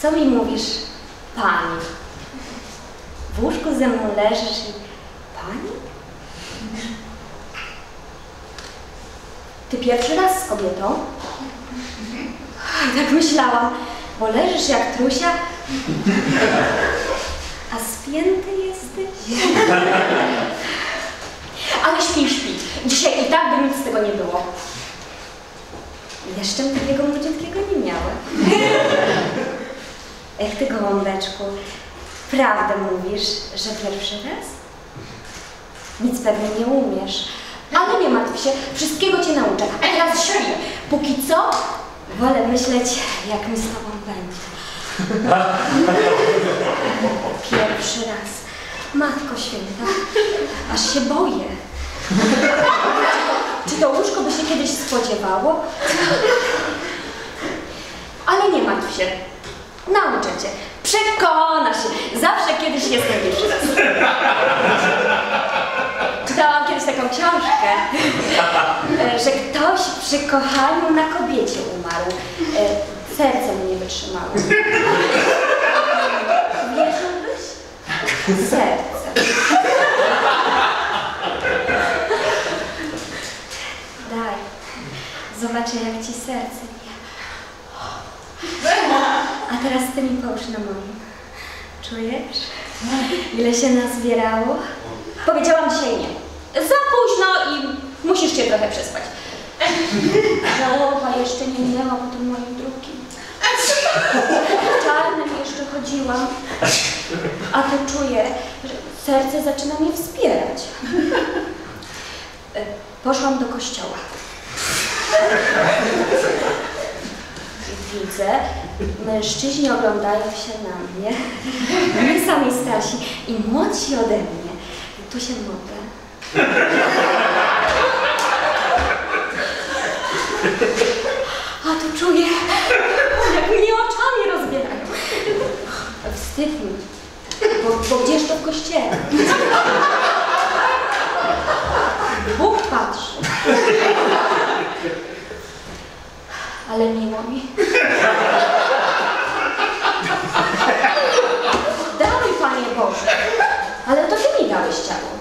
Co mi mówisz, pani? W łóżku ze mną leżysz i pani? Ty pierwszy raz z kobietą? Tak myślałam, bo leżysz jak trusia, a spięty jesteś. Ale śpi, śpi. Dzisiaj i tak by nic z tego nie było. Jeszcze takiego młodziutkiego nie miałem. Ech, ty gołąbeczku, prawdę mówisz, że pierwszy raz? Nic pewnie nie umiesz. Ale nie martw się, wszystkiego cię nauczę. A teraz śpi. Póki co, wolę myśleć, jak mi z tobą będzie. Pierwszy raz. Matko Święta, aż się boję. Czy to łóżko by się kiedyś spodziewało? Ale nie martw się. Nauczę cię. Przekonasz się. Zawsze kiedyś jestem pierwszy raz. Czytałam kiedyś taką książkę, że ktoś przy kochaniu na kobiecie umarł. Serce mu nie wytrzymało. Wierzyłbyś? Serce. Daj. Zobaczę, jak ci serce bije. A teraz ty mi połóż na moim. Czujesz? Ile się nazbierało? Powiedziałam dzisiaj nie. Za późno i musisz się trochę przespać. Żałoba jeszcze nie minęła po tym moim drugim. W czarnym jeszcze chodziłam. A to czuję, że serce zaczyna mnie wspierać. Poszłam do kościoła. Widzę, mężczyźni oglądają się na mnie. My sami starsi i młodsi ode mnie. Tu się modlę. A tu czuję, jak mnie oczami rozbierają. Wstyd mi, bo gdzież to w kościele? Bóg patrzy. Ale miło mi. Dawaj, Panie Boże. Ale to Ty mi dałeś ciało.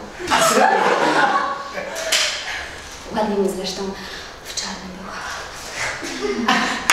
Ładnie mi zresztą w czarnym była.